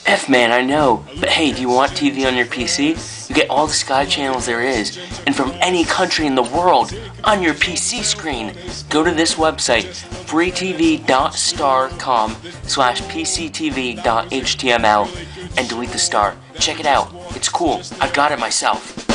Man, I know. But hey, do you want TV on your PC? You get all the Sky channels there is, and from any country in the world, on your PC screen. Go to this website, freetv.starcom/pctv.html, and delete the star. Check it out. It's cool. I got it myself.